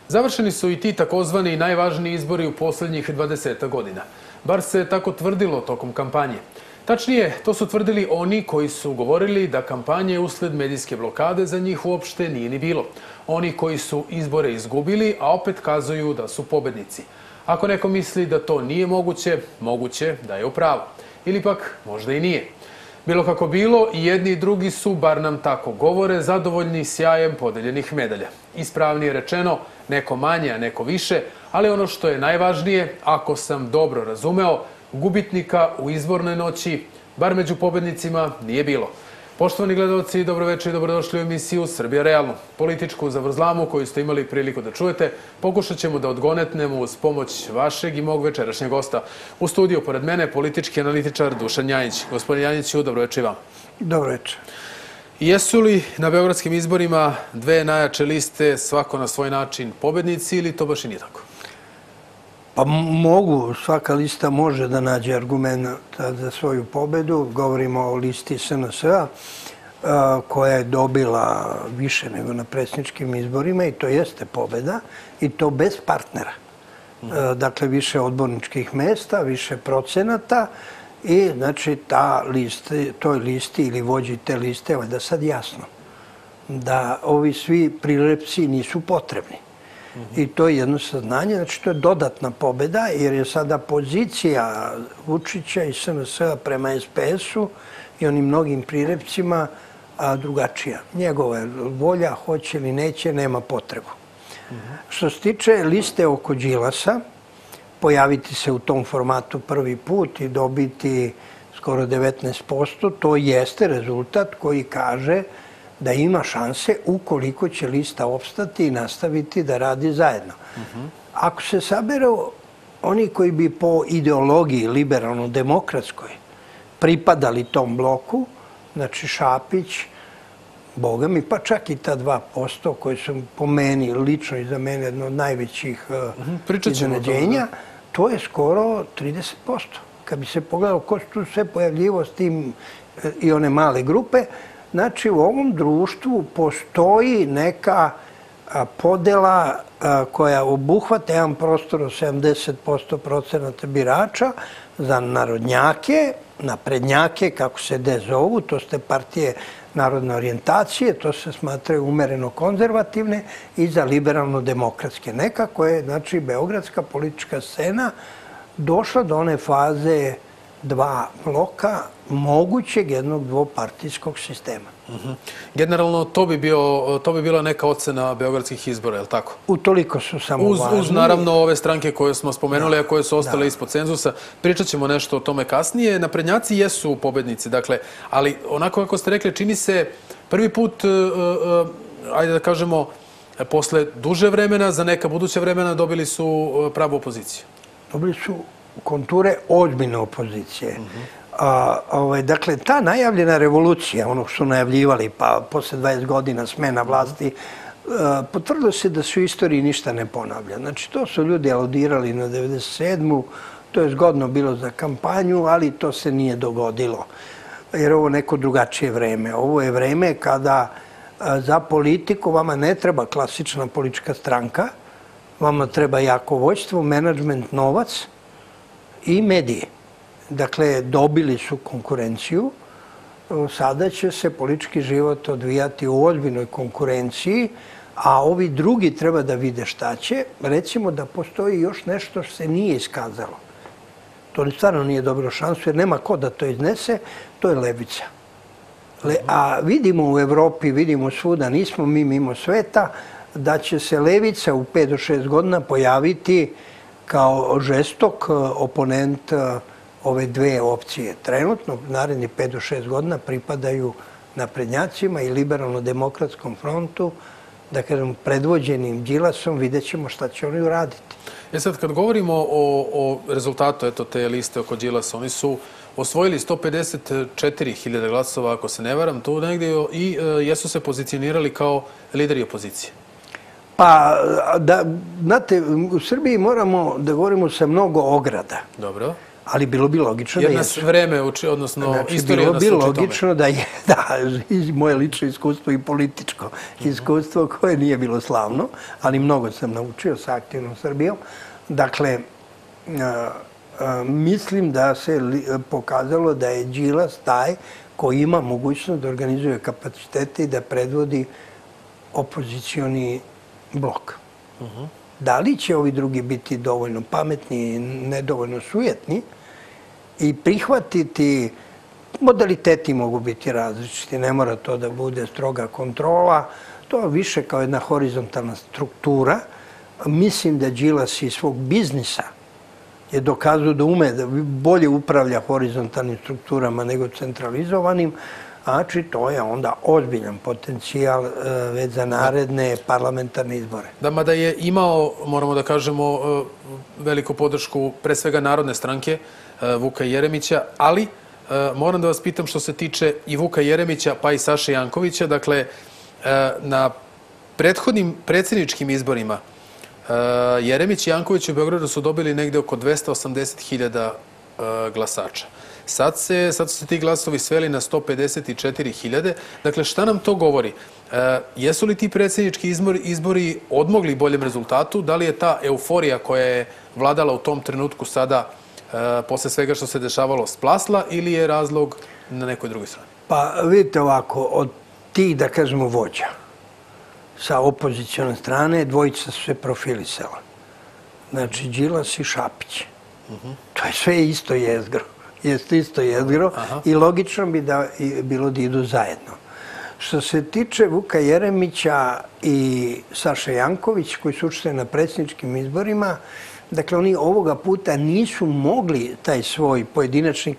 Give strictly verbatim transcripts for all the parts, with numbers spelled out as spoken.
Završeni su i ti takozvani najvažniji izbori u posljednjih dvadesetak godina. Bar se tako tvrdilo tokom kampanje. Tačnije, to su tvrdili oni koji su govorili da kampanje usled medijske blokade za njih uopšte nije ni bilo. Oni koji su izbore izgubili, a opet kazuju da su pobednici. Ako neko misli da to nije moguće, moguće da je u pravu. Ili pak možda i nije. Bilo kako bilo, i jedni i drugi su, bar nam tako govore, zadovoljni sjajem podeljenih medalja. Ispravnije rečeno, neko manje, a neko više, ali ono što je najvažnije, ako sam dobro razumeo, gubitnika u izbornoj noći, bar među pobednicima, nije bilo. Poštovani gledalci, dobroveče i dobrodošli u emisiju Srbija realno. Političku zavrzlamu koju ste imali priliku da čujete, pokušat ćemo da odgonetnemo uz pomoć vašeg i mog večerašnjeg gosta. U studiju pored mene politički analitičar Dušan Janjić. Gospodin Janjiću, dobroveče i vam. Dobroveče. Jesu li na beogradskim izborima dve najjače liste, svako na svoj način, pobednici ili to baš i nije tako? Pa mogu, svaka lista može da nađe argument za svoju pobedu. Govorimo o listi S N S-a koja je dobila više nego na predsjedničkim izborima i to jeste pobeda i to bez partnera. Dakle, više odborničkih mesta, više procenata i znači ta liste, toj listi ili vođi te liste, evo da sad jasno, da ovi svi prilepci nisu potrebni. I to je jedno saznanje, znači to je dodatna pobjeda jer je sada pozicija Vučića i S N S-a prema S P S-u i onim mnogim prilepcima drugačija. Njegova je volja, hoće ili neće, nema potrebu. Što se tiče liste oko Đilasa, pojaviti se u tom formatu prvi put i dobiti skoro devetnaest posto, to jeste rezultat koji kaže da ima šanse ukoliko će lista opstati i nastaviti da radi zajedno. Ako se saberu oni koji bi po ideologiji liberalno-demokratskoj pripadali tom bloku, znači Šapić, Boga mi, pa čak i ta dva posto koji su po meni, lično i za mene, jedno od najvećih iznenađenja, to je skoro trideset posto. Kad bi se pogledalo ko su tu sve pojavljivo s tim i one male grupe, znači, u ovom društvu postoji neka podela koja obuhvata jedan prostor od sedamdeset posto procenata birača za narodnjake, naprednjake, kako se de zovu, to su te partije narodne orijentacije, to se smatraju umereno konzervativne i za liberalno-demokratske. Nekako je, znači, beogradska politička scena došla do one faze dva bloka mogućeg jednog dvopartijskog sistema. Generalno, to bi bila neka ocena beogradskih izbora, je li tako? Utoliko su samo važni. Uz, naravno, ove stranke koje smo spomenuli, a koje su ostale ispod cenzusa. Pričat ćemo nešto o tome kasnije. Naprednjaci jesu pobednici, dakle, ali onako kako ste rekli, čini se prvi put, ajde da kažemo, posle duže vremena, za neka buduća vremena, dobili su pravu opoziciju. Dobili su konture ozbiljne opozicije. Dakle, ta najavljena revolucija, ono što su najavljivali, pa posle dvadeset godina smena vlasti, potvrdilo se da se u istoriji ništa ne ponavlja. Znači, to su ljudi aludirali na devedeset sedmu. To je zgodno bilo za kampanju, ali to se nije dogodilo. Jer ovo je neko drugačije vreme. Ovo je vreme kada za politiku vama ne treba klasična politička stranka, vama treba jako vođstvo, menadžment, novac i medije. Dakle, dobili su konkurenciju. Sada će se politički život odvijati u ozbiljnoj konkurenciji, a ovi drugi treba da vide šta će. Recimo da postoji još nešto što se nije iskazalo. To stvarno nije dobro šansu jer nema ko da to iznese, to je levica. A vidimo u Evropi, vidimo svuda, nismo mi mimo sveta, da će se levica u pet do šest godina pojaviti kao žestok oponent ove dve opcije. Trenutno, naredni pet do šest godina pripadaju naprednjacima i liberalno-demokratskom frontu, da kažem, predvođenim Đilasom, vidjet ćemo šta će oni uraditi. E sad, kad govorimo o rezultatu eto te liste oko Đilasa, oni su osvojili sto pedeset četiri hiljade glasova, ako se ne varam, tu negdje, i jesu se pozicionirali kao lideri opozicije. Pa, znate, u Srbiji moramo da govorimo sa mnogo ograda. Dobro. Ali bilo bi logično da jesu. Jer nas vreme uči, odnosno istorija nas uči tome. Bilo bi logično da je, da, moje lično iskustvo i političko iskustvo koje nije bilo slavno, ali mnogo sam naučio sa aktivnom Srbijom. Dakle, mislim da se pokazalo da je Đilas taj koji ima mogućnost da organizuje kapacitete i da predvodi opozicioni blok. Da li će ovi drugi biti dovoljno pametni i nedovoljno sujetni i prihvatiti, modaliteti mogu biti različiti, ne mora to da bude stroga kontrola, to je više kao jedna horizontalna struktura. Mislim da Đilas iz svog biznisa je dokazao da ume da bolje upravlja horizontalnim strukturama nego centralizovanim, znači to je onda ozbiljan potencijal već za naredne parlamentarne izbore. Da, mada je imao, moramo da kažemo, veliku podršku pre svega Narodne stranke Vuka Jeremića, ali moram da vas pitam što se tiče i Vuka Jeremića pa i Saše Jankovića. Dakle, na prethodnim predsjedničkim izborima Jeremić i Janković u Beogradu su dobili negde oko dvesta osamdeset hiljada glasača. Sad, se, sad su se ti glasovi sveli na sto pedeset četiri hiljade. Dakle, šta nam to govori? E, jesu li ti predsjednički izbori, izbori odmogli boljem rezultatu? Da li je ta euforija koja je vladala u tom trenutku sada, e, posle svega što se dešavalo, splasla ili je razlog na nekoj drugoj strani? Pa vidite ovako, od tih, da kažemo, vođa sa opozicione strane, dvojica su se profilisala. Znači, Đilas i Šapić. To je sve isto jezgro. Jeste isto jezgro i logično bi da bilo da idu zajedno. Što se tiče Vuka Jeremića i Saše Janković, koji su učestvovali na predsjedničkim izborima, dakle, oni ovoga puta nisu mogli taj svoj pojedinačni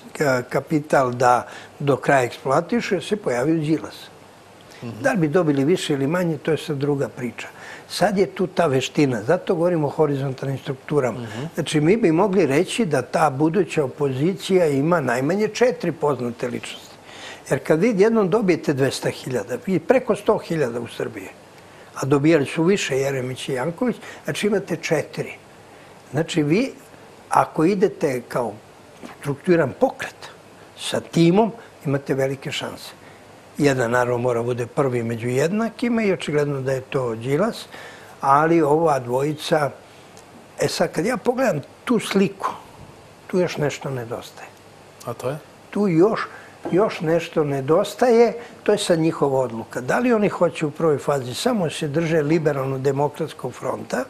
kapital da do kraja eksploatišu, jer se pojavio Đilas. Da li bi dobili više ili manje, to je sad druga priča. Sad je tu ta veština, zato govorimo o horizontalnim strukturama. Znači, mi bi mogli reći da ta buduća opozicija ima najmanje četiri poznate ličnosti. Jer kad vi jednom dobijete dvesta hiljada, vi preko sto hiljada u Srbiji, a dobijali su više Jeremić i Janković, znači imate četiri. Znači, vi, ako idete kao strukturiran pokret sa timom, imate velike šanse. Jedan, naravno, mora bude prvi među jednakima i očigledno da je to Đilas, ali ova dvojica... E sad, kad ja pogledam tu sliku, tu još nešto nedostaje. A to je? Tu još, još nešto nedostaje, to je sad njihova odluka. Da li oni hoće u prvoj fazi samo se drže liberalno-demokratskog fronta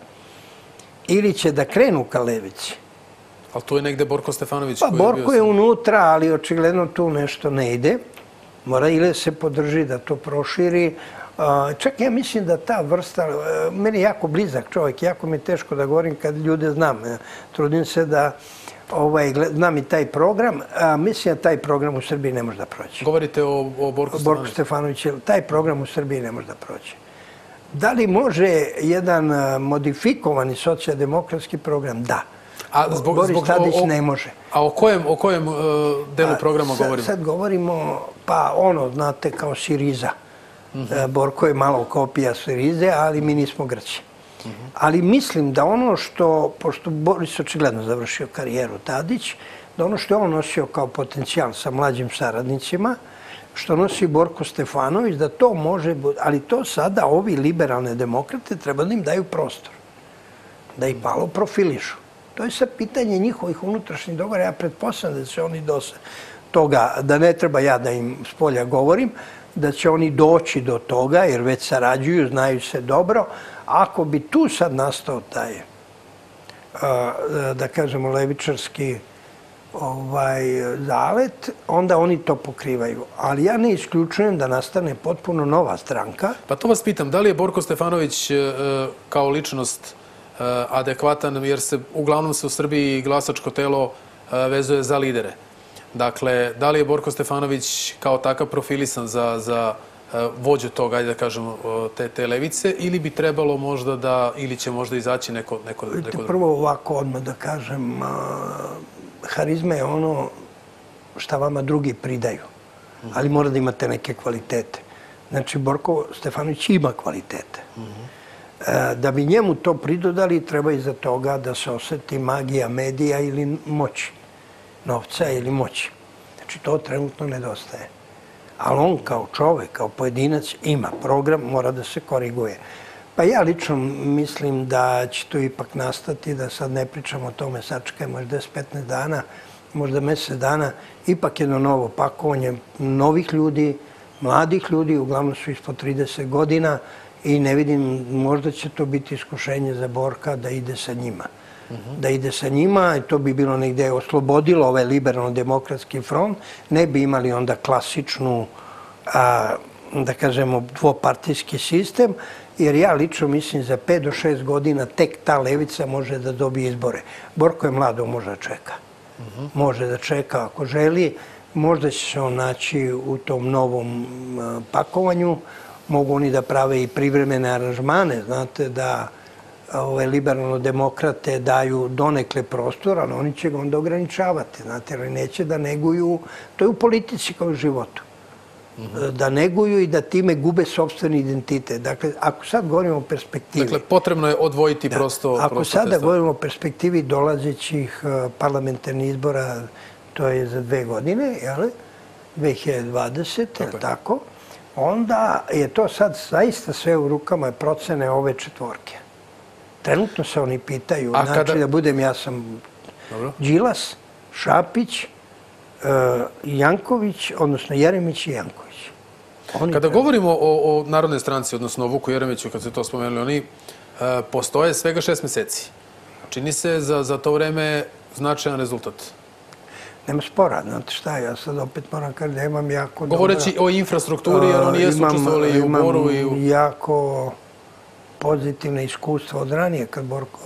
ili će da krenu ka levici? Ali tu je negde Borko Stefanović pa, koji je bio... Borko je unutra, ali očigledno tu nešto ne ide. Mora ili se podrži da to proširi. Čak ja mislim da ta vrsta, meni je jako blizak čovjek, jako mi je teško da govorim kad ljude znam. Trudim se da znam i taj program. Mislim da taj program u Srbiji ne može da proći. Govorite o Borku Stefanoviću? Borku Stefanoviću, taj program u Srbiji ne može da proći. Da li može jedan modifikovani socijaldemokratski program? Da. Boris Tadić ne može. A o kojem, o kojem uh, delu programa sad, govorimo? Sad govorimo, pa ono, znate, kao Siriza. Uh -huh. Borko je malo kopija Sirize, ali mi nismo Grci. Uh -huh. Ali mislim da ono što, pošto Boris očigledno završio karijeru Tadić, da ono što je on nosio kao potencijal sa mlađim saradnicima, što nosi Borko Stefanović, da to može, ali to sada ovi liberalne demokrate treba da im daju prostor. Da ih malo profilišu. To je sad pitanje njihovih unutrašnjih dogovora. Ja pretpostavljam da će oni do toga, da ne treba ja da im s polja govorim, da će oni doći do toga, jer već sarađuju, znaju se dobro. Ako bi tu sad nastao taj, da kažemo, levičarski zalet, onda oni to pokrivaju. Ali ja ne isključujem da nastane potpuno nova stranka. Pa to vas pitam, da li je Borko Stefanović kao ličnost adekvatan, jer se uglavnom se u Srbiji glasačko telo vezuje za lidere. Dakle, da li je Borko Stefanović kao takav profilisan za, za vođu toga, ajde da kažemo, te, te levice, ili bi trebalo možda da, ili će možda izaći neko, neko, neko drugo? Prvo ovako odmah da kažem, harizma je ono šta vama drugi pridaju, ali mora da imate neke kvalitete. Znači, Borko Stefanović ima kvalitete. Da bi njemu to pridodali, treba iza toga da se osjeti magija medija ili moći. novca ili moći. Znači, to trenutno nedostaje. Ali on kao čovek, kao pojedinac ima program, mora da se koriguje. Pa ja lično mislim da će to ipak nastati, da sad ne pričamo o tome, sačekajmo možda deset do petnaest dana, možda mesec dana, ipak jedno novo pakovanje novih ljudi, mladih ljudi, uglavnom su ispod trideset godina i ne vidim, možda će to biti iskušenje za Borka da ide sa njima. Da ide sa njima i to bi bilo negdje oslobodilo ovaj liberalno-demokratski front, ne bi imali onda klasičnu, a, da kažemo, dvopartijski sistem, jer ja lično mislim za pet do šest godina tek ta levica može da dobije izbore. Borko je mlado, može da čeka. Može da čeka ako želi, možda će se on naći u tom novom pakovanju, mogu oni da prave i privremene aranžmane, znate da ove liberalno-demokrate daju donekle prostor, ali oni će ga onda ograničavati, znate, jer neće da neguju, to je u politici kao u životu, da neguju i da time gube sopstveni identitet. Dakle, ako sad govorimo o perspektivi... Dakle, potrebno je odvojiti prosto... Ako sada govorimo o perspektivi dolazećih parlamentarnih izbora, to je za dve godine, jel? dve hiljade dvadesete, tako, onda je to sad zaista sve u rukama procene ove četvorke. Trenutno se oni pitaju, znači da budem, ja sam Đilas, Šapić, Janković, odnosno Jeremić i Janković. Kada govorimo o Narodnoj stranci, odnosno o Vuku Jeremiću, kad ste to spomenuli, oni postoje svega šest meseci. Čini se za to vreme značajan rezultat. Nema spora, znate šta, ja sad opet moram kada da imam jako... Govoreći o infrastrukturi, jer oni jesu učestvovali i u Boru i u... Imam jako pozitivne iskustva od ranije, kad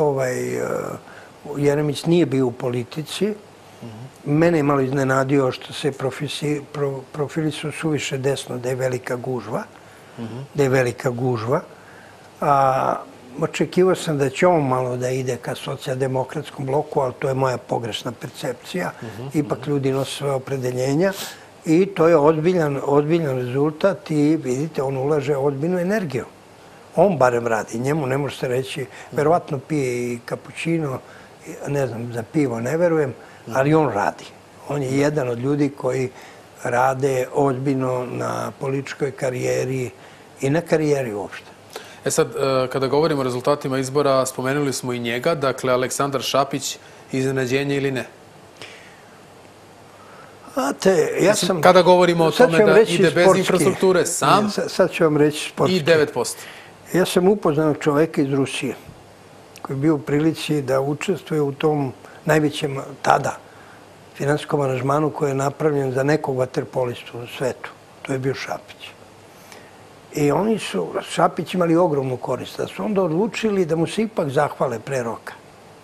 Jeremić nije bio u politici. Mene je malo iznenadio što se profili su suviše desno, da je velika gužva. Da je velika gužva. Očekivao sam da će on malo da ide ka socijaldemokratskom bloku, ali to je moja pogrešna percepcija. Ipak ljudi nose svoje opredeljenja i to je ozbiljan rezultat i vidite, on ulaže ozbiljnu energiju. On barem radi, njemu ne može se reći, verovatno pije i kapućino, ne znam, za pivo ne verujem, ali on radi. On je jedan od ljudi koji rade ozbiljno na političkoj karijeri i na karijeri uopšte. E sad, kada govorimo o rezultatima izbora, spomenuli smo i njega, dakle, Aleksandar Šapić, iznenađenje ili ne? Kada govorimo o tome da ide bez infrastrukture sam i devet posto. Ja sam upoznao čoveka iz Rusije koji je bio u prilici da učestvuje u tom najvećem tada finansijskom aranžmanu koji je napravljen za nekog vaterpolistu u svetu. To je bio Šapić. I oni su, Šapić, imali ogromnu korist, da su onda odlučili da mu se ipak zahvale pre roka.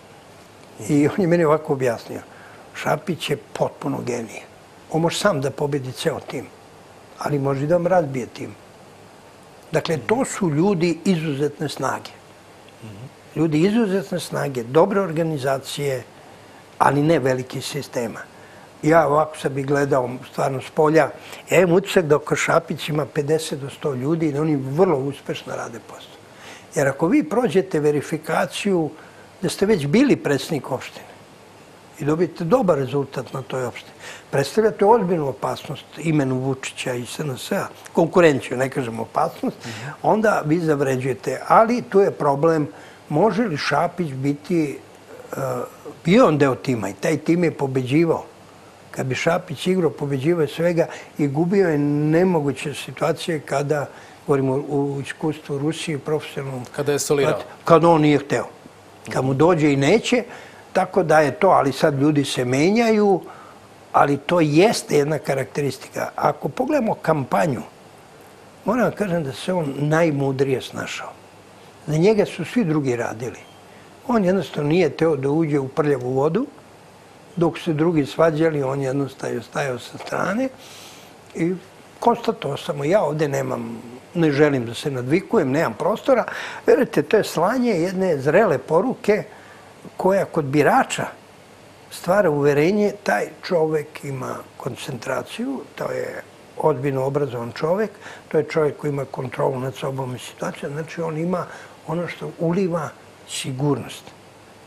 I on je meni ovako objasnio. Šapić je potpuno genije. On može sam da pobedi ceo tim, ali može i da vam razbije tim. Dakle, to su ljudi izuzetne snage. Ljudi izuzetne snage, dobre organizacije, ali ne velikih sistema. Ja ovako sad bih gledao stvarno s polja. Ja imam utisak da oko Šapić ima pedeset do sto ljudi i da oni vrlo uspešno rade posao. Jer ako vi prođete verifikaciju da ste već bili predsjednik opštine i dobijete dobar rezultat na toj opštini, predstavljate ozbiljnu opasnost imenu Vučića i S N S-a, konkurenciju, ne kažem opasnost, onda vi zavređujete. Ali tu je problem, može li Šapić biti, bio on deo tima i taj tim je pobeđivao. Kad bi Šapić igrao, pobeđivao svega i gubio je nemoguće situacije kada, govorimo u iskustvu Rusije, profesionalnom... Kada je solirao. Kada on nije hteo. Kad mu dođe i neće, tako da je to, ali sad ljudi se menjaju, ali to jeste jedna karakteristika. Ako pogledamo kampanju, moram vam kažem da se on najmudrije snašao. Za njega su svi drugi radili. On jednostavno nije teo da uđe u prljavu vodu, dok se drugi svađali, on jednostavno stajao sa strane i konstatovao sam, ja ovdje nemam, ne želim da se nadvikujem, nemam prostora. Verujte, to je slanje jedne zrele poruke koja kod birača stvara uverenje, taj čovek ima koncentraciju, to je ozbiljno obrazovan čovek, to je čovek koji ima kontrolu nad sobom i situacijom, znači on ima ono što uliva sigurnost.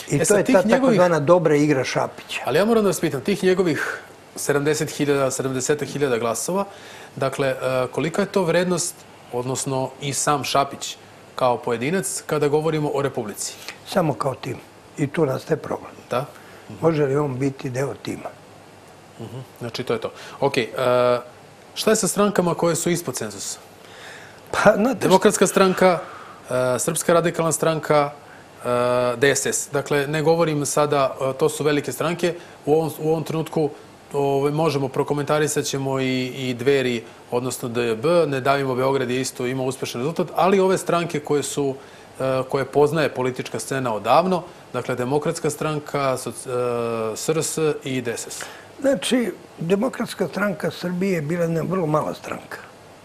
I to je ta takozvana dobra igra Šapića. Ali ja moram da vas pitam, tih njegovih sedamdeset hiljada, sedamdeset hiljada glasova, dakle, kolika je to vrednost, odnosno i sam Šapić kao pojedinac, kada govorimo o Republici? Samo kao tim. I tu nastaje problem. Da? Može li on biti deo tima? Znači, to je to. Ok, šta je sa strankama koje su ispod cenzusa? Demokratska stranka, Srpska radikalna stranka, D S S. Dakle, ne govorim sada, to su velike stranke. U ovom trenutku možemo, prokomentarisat ćemo i Dveri, odnosno D J B. Ne davimo, Beograd je isto imao uspešan rezultat, ali ove stranke koje su koje poznaje politička scena odavno, dakle, Demokratska stranka, S R S i D S S. Znači, Demokratska stranka Srbije je bila jedna vrlo mala stranka.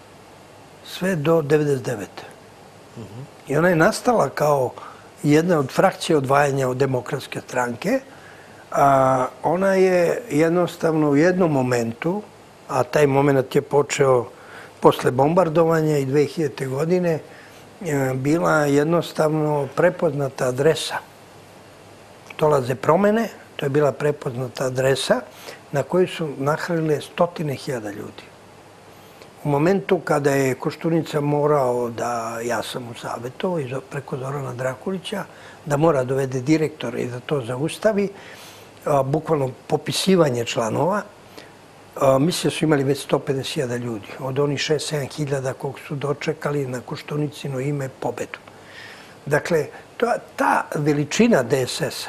Sve do devedeset devete. I ona je nastala kao jedna od frakcija odvajanja od Demokratske stranke. Ona je jednostavno u jednom momentu, a taj moment je počeo posle bombardovanja i dve hiljadite. godine, bila jednostavno prepoznata adresa. Dolaze promene, to je bila prepoznata adresa na koju su nahranile stotine hiljada ljudi. U momentu kada je Koštunica morao da, ja sam u savjetu preko Zorana Drakulića, da mora dovede direktora i da to zaustavi, bukvalno popisivanje članova, mislim da su imali već sto pedeset hiljada ljudi. Od onih šest sedam hiljada kog su dočekali na Koštunicino ime pobedu. Dakle, ta veličina D S S-a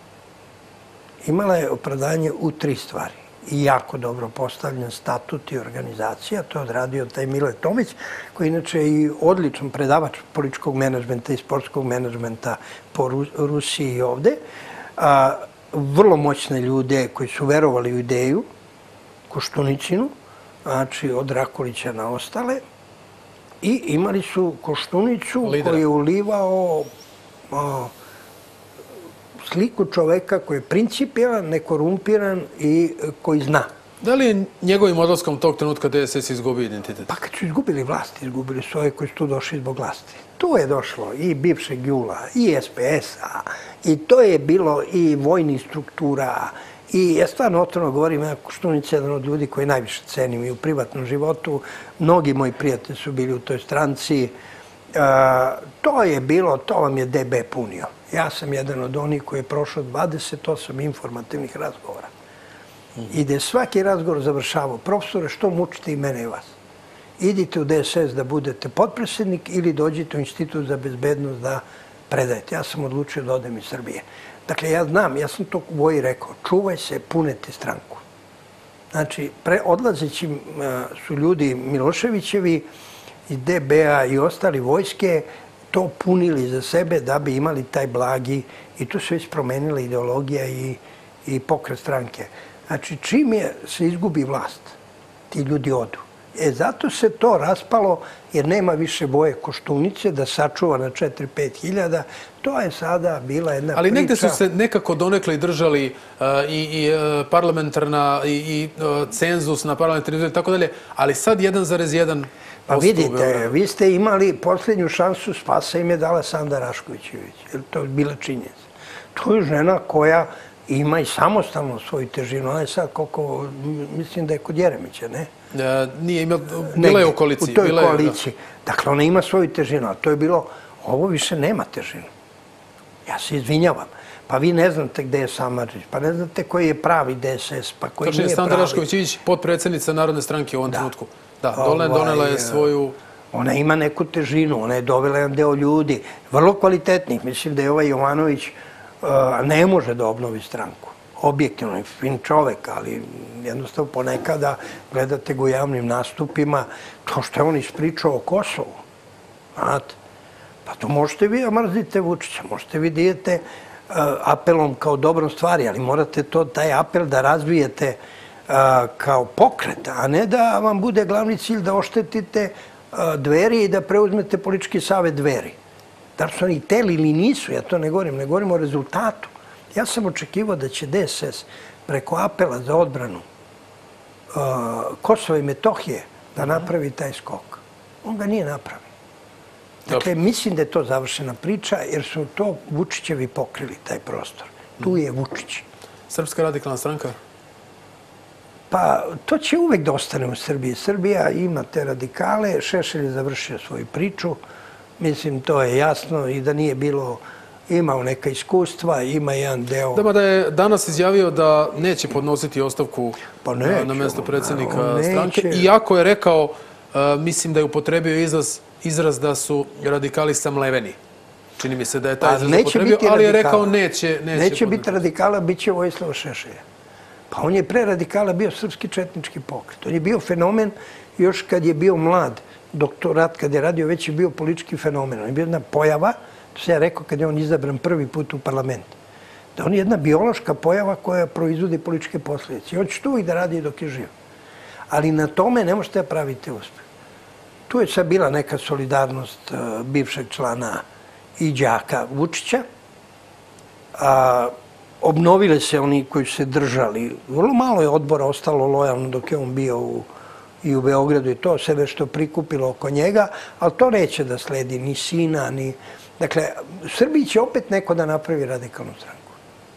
imala je opravdanje u tri stvari. I jako dobro postavljen statut i organizacija. To je odradio taj Mile Tomić, koji je inače i odličan predavač političkog menadžmenta i sportskog menadžmenta po Rusiji i ovde. Vrlo moćne ljude koji su verovali u ideju Koštunicinu, znači od Rakulića na ostale. I imali su Koštunicu koji je ulivao sliku čoveka koji je principijelan, nekorumpiran i koji zna. Da li je njegovim odlaskom tog trenutka D S S izgubio identitet? Pa kad su izgubili vlast, izgubili su ove koji su tu došli zbog vlasti. Tu je došlo i bivšeg Jula, i S P S-a, i to je bilo i vojnih struktura. I ja stvarno otvoreno govorim, ja Koštunica je jedan od ljudi koji najviše cenim i u privatnom životu. Mnogi moji prijatelji su bili u toj stranci. To je bilo, to vam je D B punio. Ja sam jedan od onih koji je prošao dvadeset osam informativnih razgovora. I da je svaki razgovor završavao, profesore, što mučite i mene i vas? Idite u D S S da budete potpredsjednik ili dođite u Institut za bezbednost da predajete. Ja sam odlučio da odem iz Srbije. Dakle, ja znam, ja sam to u Voji rekao, čuvaj se, punete stranku. Znači, odlazeći su ljudi Miloševićevi i D B-a i ostali vojske to punili za sebe da bi imali taj blagi i tu se već promenila ideologija i pokret stranke. Znači, čim je se izgubi vlast, ti ljudi odu. E, zato se to raspalo jer nema više boje Koštunice da sačuva na četiri pet hiljada. To je sada bila jedna priča. Ali negde su se nekako donekle držali i parlamentarna i cenzus na parlamentarni izbor i tako dalje, ali sad jedan zarez jedan pa vidite, vi ste imali posljednju šansu, spasa im je dala Sanda Rašković-Ivić. To je bila činjenica. To je žena koja ima i samostalno svoju težinu. Ona je sad koliko, mislim da je kod Jeremića, ne? Nije imala, bila je u koaliciji. U toj koaliciji. Dakle, ona ima svoju težinu, a to je bilo, ovo više nema težinu. Ja se izvinjavam. Pa vi ne znate gde je Samardžić, pa ne znate koji je pravi D S S, pa koji nije pravi. Sanda Rašković-Ivić, potpredsjednica Narodne stranke u ovom trenutku. Da, donela je svoju... Ona ima neku težinu, ona je dovela jedan deo ljudi, vrlo kvalitetnih. Mislim da je ovaj Jovanović ne može da obnovi stranku. Objektivno je fin čovek, ali jednostavno ponekada gledate ga u javnim nastupima, to što je on ispričao o Kosovu. Znate, pa to možete vi da mrzite Vučića, možete vi da idete apelom kao dobrom stvari, ali morate to, taj apel da razvijete kao pokret, a ne da vam bude glavni cilj da oštetite Dveri i da preuzmete politički savjet Dveri. Da li su oni hteli ili nisu, ja to ne govorim, ne govorim o rezultatu. Ja sam očekivao da će D S S preko apela za odbranu Kosova i Metohije da napravi taj skok. On ga nije napravio. Dakle, mislim da je to završena priča, jer su to Vučićevi pokrili, taj prostor. Tu je Vučić. Srpska radikalna stranka? Pa, to će uvek da ostane u Srbiji. Srbija ima te radikale, Šešelj je završio svoju priču. Mislim, to je jasno i da nije bilo, imao neka iskustva, ima jedan deo... Da, da je danas izjavio da neće podnositi ostavku pa neće, na mjesto predsjednika neće. stranke. Iako je rekao, uh, mislim da je upotrebio izraz, izraz da su radikali samleveni. Čini mi se da je taj izraz upotrebio, ali je rekao neće... Neće, neće biti radikala, bit će Vojislava Šešelja. Pa on je pre radikala bio srpski četnički pokret. On je bio fenomen još kad je bio mlad. Doktorat, kad je radio, već je bio politički fenomen. On je bio jedna pojava, to se ja rekao kad je on izabran prvi put u parlament. Da on je jedna biološka pojava koja proizvodi političke posljedice. I on će to uvijek da radi dok je živ. Ali na tome ne možete praviti uspjeh. Tu je sad bila neka solidarnost bivšeg člana i đaka Vučića. A obnovile se oni koji su se držali. Vrlo malo je odbora ostalo lojalno dok je on bio u, i u Beogradu i to se nešto prikupilo oko njega, ali to neće da sledi ni sina, ni... Dakle, u Srbiji će opet neko da napravi radikalnu stranku.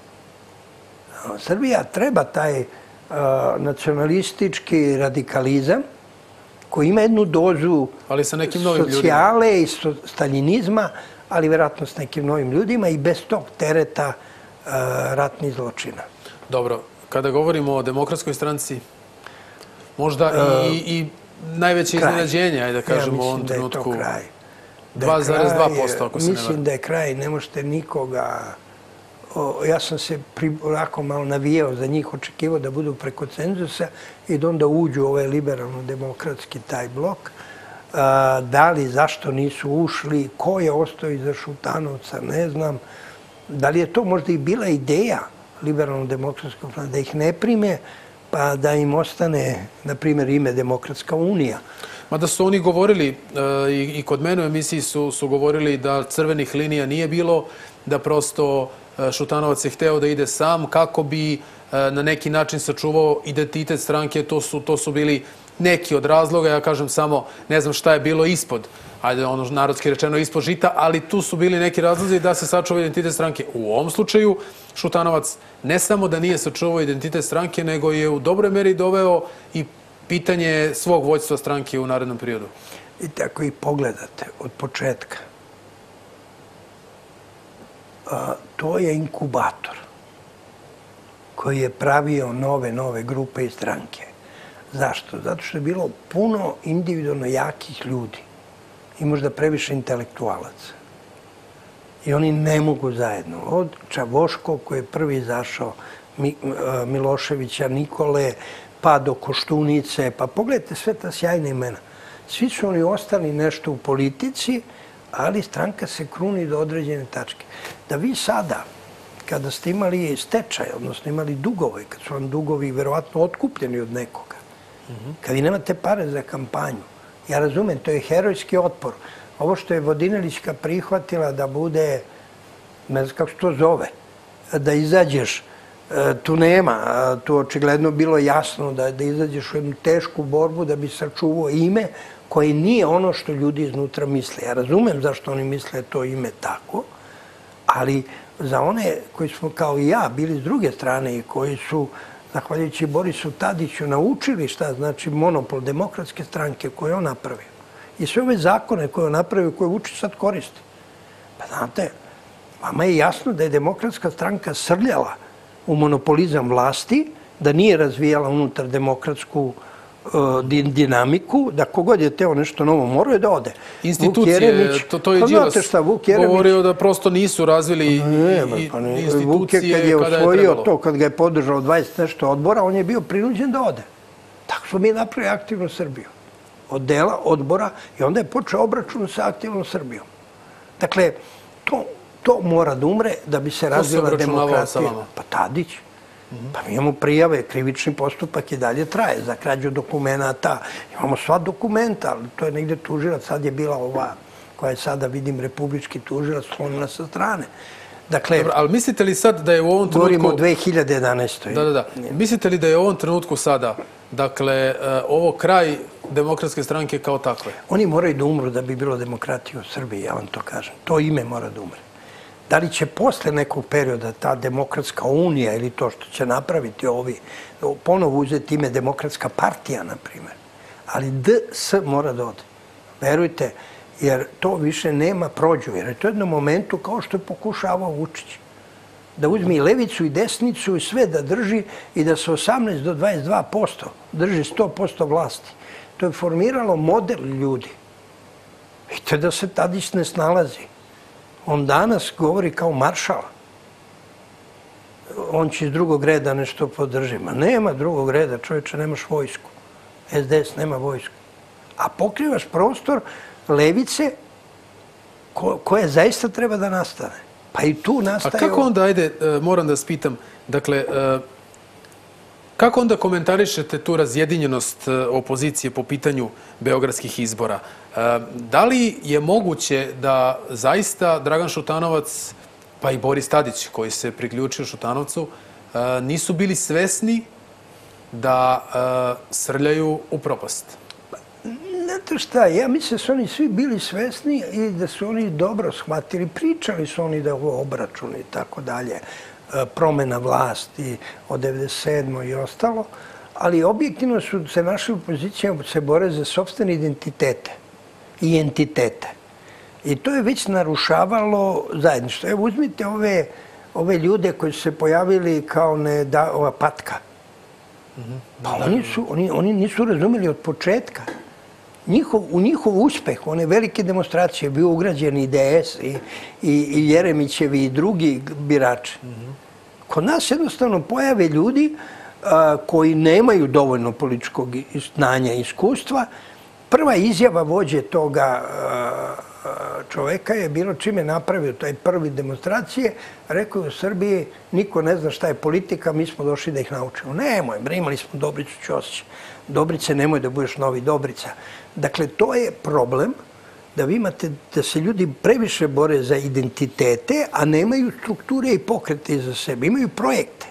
Srbija treba taj uh, nacionalistički radikalizam koji ima jednu dozu ali sa nekim novim socijale ljudima. I so, staljinizma, ali vjerojatno s nekim novim ljudima i bez tog tereta ratnih zločina. Dobro, kada govorimo o demokratskoj stranci, možda i, i najveće iznenađenje, ajde da kažemo u ovom trenutku. Ja mislim da je to kraj. dva zarez dva posto ako se ne varam. Mislim da je kraj, ne možete nikoga... O, ja sam se pri, onako malo navijao za njih, očekivao da budu preko cenzusa i da onda uđu u ovaj liberalno-demokratski taj blok. A, da li, zašto nisu ušli, ko je ostao iza Šutanovca, ne znam. Da li je to možda i bila ideja liberalno-demokratskog plana, da ih ne prime, pa da im ostane, na primjer, ime Demokratska unija. Mada su oni govorili, i, i kod mene u emisiji su, su govorili da crvenih linija nije bilo, da prosto Šutanovac je hteo da ide sam kako bi na neki način sačuvao identitet stranke. To su, to su bili neki od razloga, ja kažem samo, ne znam šta je bilo ispod, ajde, ono narodski rečeno ispod žita, ali tu su bili neki razlozi da se sačuva identitet stranke. U ovom slučaju, Šutanovac ne samo da nije sačuvao identitet stranke, nego je u dobroj meri doveo i pitanje svog vođstva stranke u narednom periodu. I tako i pogledate od početka. A, to je inkubator koji je pravio nove, nove grupe i stranke. Zašto? Zato što je bilo puno individualno jakih ljudi i možda previše intelektualaca. I oni ne mogu zajedno. Od Čavoškog, koji je prvi izašao, Miloševića, Nikole, pa do Koštunice, pa pogledajte sve ta sjajna imena. Svi su oni ostali nešto u politici, ali stranka se kruni do određene tačke. Da vi sada, kada ste imali stečaj, odnosno imali dugove, kad su vam dugovi verovatno otkupljeni od nekoga, kad vi nemate pare za kampanju, ja razumem, to je herojski otpor. Ovo što je Vodinelićka prihvatila da bude, ne znam kako se to zove, da izađeš, tu nema, tu očigledno bilo jasno da, da izađeš u jednu tešku borbu da bi sačuvao ime koje nije ono što ljudi iznutra misle. Ja razumem zašto oni misle to ime tako, ali za one koji smo kao i ja bili s druge strane i koji su, zahvaljujući Borisu Tadiću, naučili šta znači monopol demokratske stranke koje on napravio. I sve ove zakone koje on napravio, koje Vučić sad koristi. Pa znate, vama je jasno da je demokratska stranka srljala u monopolizam vlasti, da nije razvijala unutar demokratsku dinamiku, da kogod je teo nešto novo morao je da ode. Institucije, to, to je Đilas govorio da prosto nisu razvili ne, pa ne. institucije Vuk je kad je osvojio to, kad ga je podržao dvadeset nešto odbora, on je bio prinuđen da ode. Tako smo mi napravili aktivnu Srbiju. Od dela odbora i onda je počeo obračun sa aktivnom Srbijom. Dakle, to, to mora da umre da bi se razvila demokratija. Pa Tadić. Pa mi imamo prijave, krivični postupak i dalje traje za krađu dokumenta. Imamo sva dokumenta, ali to je negdje tužilac. Sad je bila ova koja je sada, vidim, republički tužilac, slonila sa strane. Dakle, dobro, ali mislite li sad da je u ovom trenutku... Govorimo o dve hiljade jedanaestoj. Da, da, da. Mislite li da je u ovom trenutku sada, dakle, ovo kraj Demokratske stranke kao takve? Oni moraju da umru da bi bilo demokratije u Srbiji, ja vam to kažem. To ime mora da umre. Da li će posle nekog perioda ta Demokratska unija ili to što će napraviti ovi, ponovo uzeti ime Demokratska partija, na primjer. Ali D S mora da ode. Verujte, jer to više nema prođu. Jer je to jednom momentu kao što je pokušavao Vučić. Da uzme i levicu i desnicu i sve da drži i da se osamnaest do dvadeset dva posto drži sto posto vlasti. To je formiralo model ljudi. I to je da se Tadić ne snalazi. On danas govori kao maršal. On će iz drugog reda nešto podrži. Ma nema drugog reda, čovječe, nemaš vojsku. S D S nema vojsku. A pokrivaš prostor levice koja zaista treba da nastane. Pa i tu nastaje... A kako onda, ajde, moram da vas pitam, dakle, kako onda komentarišete tu razjedinjenost opozicije po pitanju beogradskih izbora? Da li je moguće da zaista Dragan Šutanovac, pa i Boris Tadić, koji se priključio Šutanovcu, nisu bili svesni da srljaju u propast? Znate šta, ja mislim da su oni svi bili svesni i da su oni dobro shvatili. Pričali su oni da je ovo obračun i tako dalje, promjena vlasti od devedeset sedme i ostalo, ali objektivno su se našli u poziciji da se bore za sopstvene identitete i entitete. I to je već narušavalo zajedništvo. Evo, uzmite ove, ove ljude koji su se pojavili kao ne da, ova patka. Pa oni, su, oni, oni nisu razumeli od početka. Njihov, u njihov uspeh, one velike demonstracije, bio ugrađen i D S i, i, i Jeremićevi i drugi birači. Kod nas jednostavno pojave ljudi a, koji nemaju dovoljno političkog znanja i iskustva. Prva izjava vođe toga a, čoveka je bilo čim je napravio taj prvi demonstracije, rekao je u Srbiji niko ne zna šta je politika, mi smo došli da ih naučimo. Nemoj, imali smo Dobricu Ćosića. Dobrice, nemoj da budeš novi Dobrica. Dakle, to je problem da vi imate, da se ljudi previše bore za identitete, a nemaju strukture i pokrete iza sebe. Imaju projekte.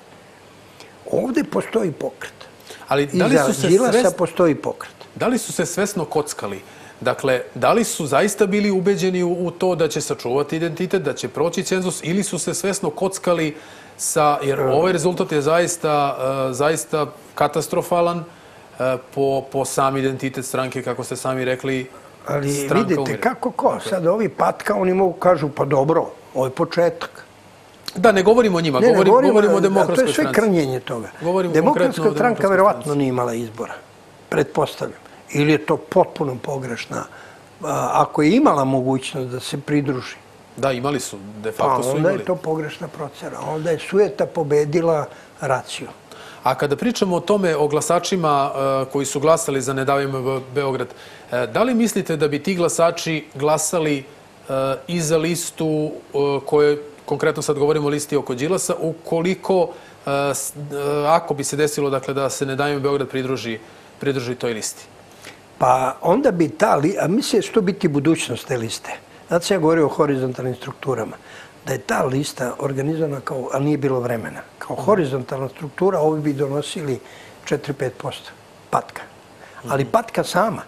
Ovde postoji pokret. Ali da li su se Iza Đilasa svest... postoji pokret. Da li su se svesno kockali? Dakle, da li su zaista bili ubeđeni u to da će sačuvati identitet, da će proći cenzus, ili su se svesno kockali sa, jer ovaj rezultat je zaista, zaista katastrofalan po, po sam identitet stranke, kako ste sami rekli, ali stranka vidite, umire. kako ko? Sad ovi patka, oni mogu kažu, pa dobro, ovo je početak. Da, ne govorimo o njima, Ne, ne, govorimo, govorimo, govorimo o da, Demokratskoj to je sve stranci. krnjenje toga. Govorimo Demokratska konkretno o stranka Demokratskoj verovatno stranci. nije imala izbora, pretpostavljam. Ili je to potpuno pogrešna, a, ako je imala mogućnost da se pridruži. Da, imali su, de Pa facto su onda imali. je to pogrešna procena. Onda je sujeta pobedila raciju. A kada pričamo o tome, o glasačima uh, koji su glasali za Ne davimo Beograd, uh, da li mislite da bi ti glasači glasali uh, i za listu uh, koje, konkretno sad govorimo o listi oko Đilasa, ukoliko, uh, s, uh, ako bi se desilo dakle, da se Ne davimo Beograd pridruži, pridruži toj listi? Pa onda bi ta, li, a misli što biti budućnost te liste. Zato sam ja govorio o horizontalnim strukturama. Da je ta lista organizovana kao, a nije bilo vremena, kao horizontalna struktura, ovi bi donosili četiri do pet posto patka. Ali patka sama,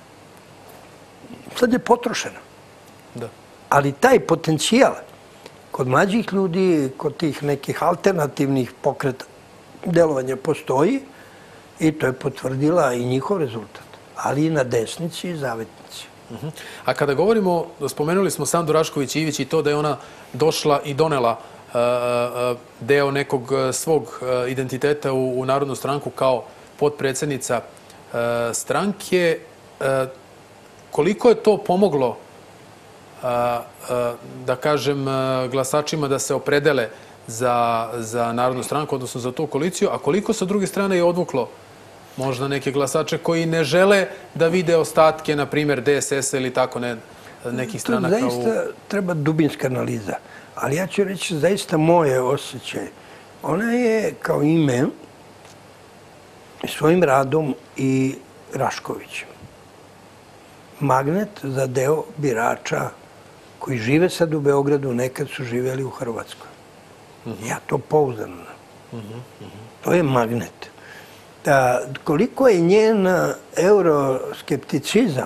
sad je potrošena. Da. Ali taj potencijal kod mlađih ljudi, kod tih nekih alternativnih pokreta delovanja postoji i to je potvrdila i njihov rezultat. Ali i na desnici i zavetnici. A kada govorimo, spomenuli smo Sandu Rašković Ivić i to da je ona došla i donela uh, uh, deo nekog svog uh, identiteta u, u Narodnu stranku kao potpredsjednica uh, stranke. Uh, koliko je to pomoglo, uh, uh, da kažem, uh, glasačima da se opredele za, za Narodnu stranku, odnosno za tu koaliciju, a koliko sa druge strane je odvuklo možda neke glasače koji ne žele da vide ostatke, na primjer, D S S ili tako ne, nekih stranaka? To zaista treba dubinska analiza. Ali ja ću reći zaista moje osjećaje. Ona je kao ime svojim radom i Raškovićem magnet za deo birača koji žive sad u Beogradu, nekad su živjeli u Hrvatskoj. Ja to pouzdano. To je magnet. koliko je njen euroskepticizam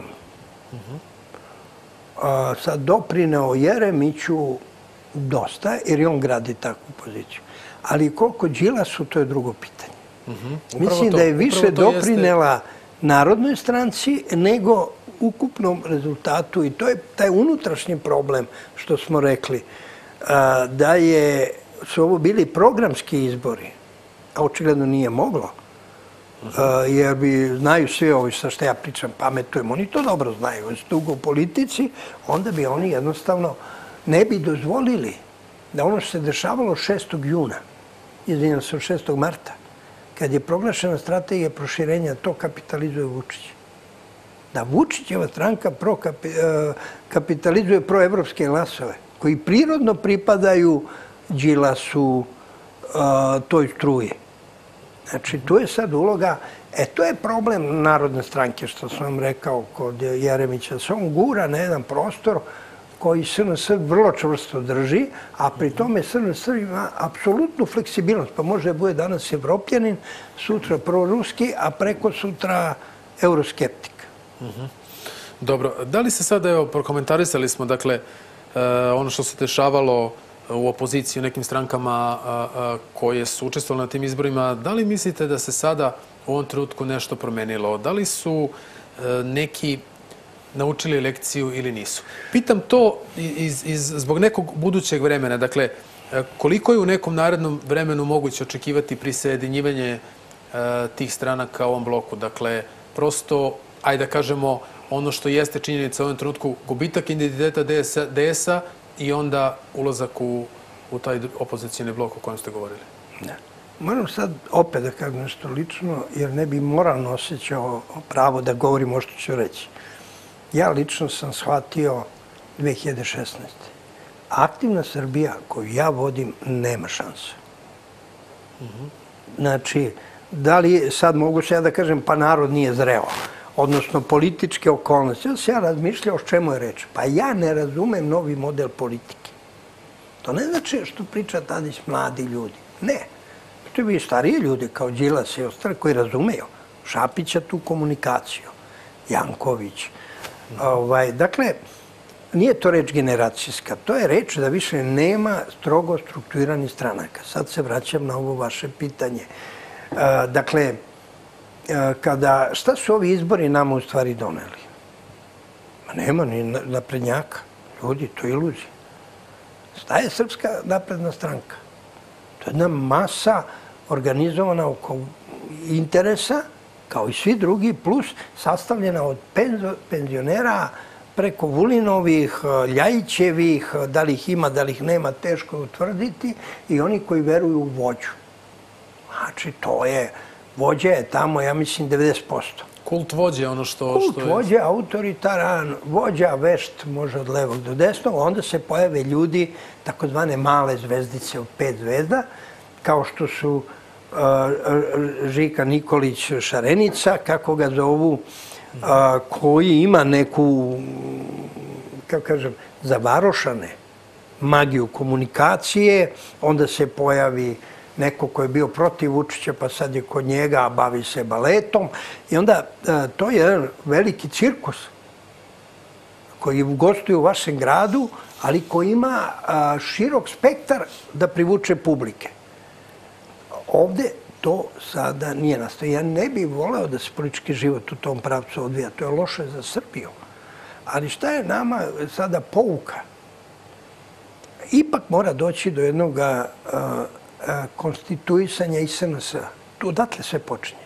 sad doprineo Jeremiću dosta, jer je on gradi takvu poziciju. Ali koliko Đilasu, to je drugo pitanje. Mislim da je više doprinela Narodnoj stranci nego ukupnom rezultatu. I to je taj unutrašnji problem što smo rekli. Da je, su ovo bili programski izbori, a očigledno nije moglo. Jer bi, znaju svi ovi sa što ja pričam, pametujem, oni to dobro znaju, oni su dugo u politici, onda bi oni jednostavno ne bi dozvolili da ono što se dešavalo šestog juna, izvinjam se, šestog marta, kad je proglašena strategija proširenja, to kapitalizuje Vučić. Da Vučićeva stranka kapitalizuje proevropske glasove, koji prirodno pripadaju Đilasu, toj struji. Znači, tu je sad uloga, e, to je problem Narodne stranke, što sam vam rekao kod Jeremića. Se on gura na jedan prostor koji S N S vrlo čvrsto drži, a pri tome S N S ima apsolutnu fleksibilnost. Pa može da bude danas evropljanin, sutra proruski, a preko sutra euroskeptik. Dobro, da li se sada, evo, prokomentarisali smo, dakle, ono što se dešavalo u opoziciji u nekim strankama koje su učestvovali na tim izborima, da li mislite da se sada u ovom trenutku nešto promenilo? Da li su neki naučili lekciju ili nisu? Pitam to iz, iz, zbog nekog budućeg vremena. Dakle, koliko je u nekom narednom vremenu moguće očekivati prisjedinjivanje tih stranaka u ovom bloku? Dakle, prosto, ajde da kažemo, ono što jeste činjenica u ovom trenutku, gubitak identiteta D S-a i onda ulazak u, u taj opozicijni blok o kojem ste govorili. Ne. Moram sad opet da kažem nešto lično, jer ne bi moralno osjećao pravo da govorim o što ću reći. Ja lično sam shvatio dve hiljade šesnaeste. Aktivna Srbija koju ja vodim nema šanse. Znači, da li sad mogu se ja da kažem pa narod nije zreo, odnosno političke okolnosti. Ja sam ja razmišljao o čemu je reč. Pa ja ne razumem novi model politike. To ne znači što priča Tadić mladi ljudi. Ne. To bi stariji ljudi kao Đilas i ostali koji razumeju. Šapića tu komunikaciju. Janković. Ovaj, dakle, nije to reč generacijska. To je reč da više nema strogo strukturiranih stranaka. Sad se vraćam na ovo vaše pitanje. Dakle, kada, šta su ovi izbori nama u stvari doneli? Ma nema ni naprednjaka. Ljudi, to je iluzija. Šta je Srpska napredna stranka? To je jedna masa organizovana oko interesa, kao i svi drugi, plus sastavljena od penzionera preko Vulinovih, Ljajićevih, da li ih ima, da li ih nema, teško utvrditi, i oni koji veruju u vođu. Znači, to je, vođa je tamo, ja mislim, devedeset posto. Kult vođe, ono što... Kult vođe, autoritaran, vođa, vešt, može od levog do desnog, onda se pojave ljudi, takozvane male zvezdice od pet zvezda, kao što su Žika Nikolić Šarenica, kako ga zovu, koji ima neku, kako kažem, zavarošane magiju komunikacije, onda se pojavi neko ko je bio protiv Vučića, pa sad je kod njega, a bavi se baletom. I onda to je jedan veliki cirkus koji gostuje u vašem gradu, ali koji ima širok spektar da privuče publike. Ovde to sada nije nastoje. Ja ne bih voleo da se politički život u tom pravcu odvija. To je loše za Srbiju. Ali šta je nama sada pouka? Ipak mora doći do jednog konstituisanja i S N S-a. Tu odatle sve počinje.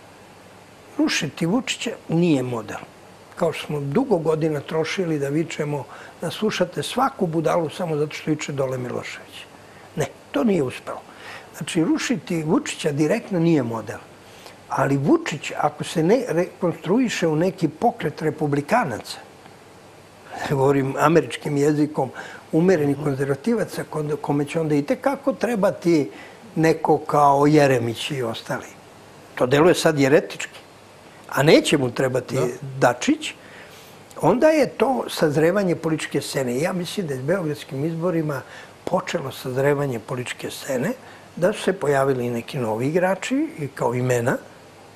Rušiti Vučića nije model. Kao što smo dugo godina trošili da vičemo, da slušate svaku budalu samo zato što viče dole Milošević. Ne, to nije uspelo. Znači, rušiti Vučića direktno nije model. Ali Vučić, ako se ne rekonstruiše u neki pokret republikanaca, govorim američkim jezikom, umerenih konzervativaca, kome će onda i tekako trebati neko kao Jeremić i ostali. To deluje sad jeretički. A neće mu trebati Dačić. Onda je to sazrevanje političke scene. Ja mislim da je s beogradskim izborima počelo sazrevanje političke scene, da su se pojavili i neki novi igrači, i kao imena,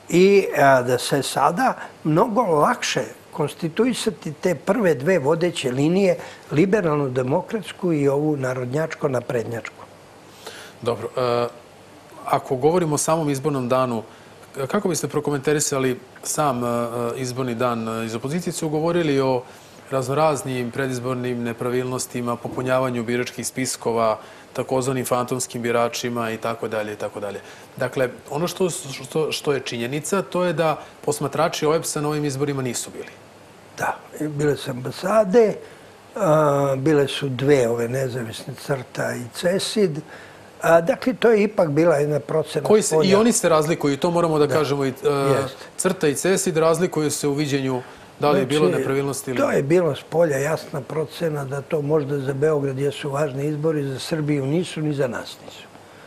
i da se sada mnogo lakše konstituisati te prve dve vodeće linije, liberalno-demokratsku i ovu narodnjačko-naprednjačku. Dobro. Ako govorimo o samom izbornom danu, kako biste prokomentarisali sam izborni dan? Iz opozicije su govorili o raznoraznim predizbornim nepravilnostima, popunjavanju biračkih spiskova, takozvanim fantomskim biračima i tako dalje i tako dalje. Dakle, ono što, što, što je činjenica, to je da posmatrači O E B S-a na ovim izborima nisu bili. Da, bile su ambasade, bile su dve ove nezavisne, CRTA i CESID. Dakle, to je ipak bila jedna procena spolja. I oni se razlikuju, to moramo da kažemo, i CRTA i CESID razlikuju se u viđenju da li je bilo nepravilnosti ili ne. To je bilo spolja jasna procena da to možda za Beograd jesu važni izbori, za Srbiju nisu, ni za nas nisu.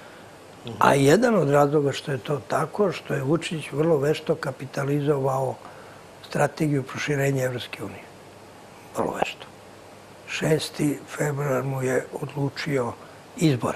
A jedan od razloga što je to tako, što je Vučić vrlo vešto kapitalizovao strategiju proširenja Evropske unije. Vrlo vešto. šesti februar mu je odlučio izbore.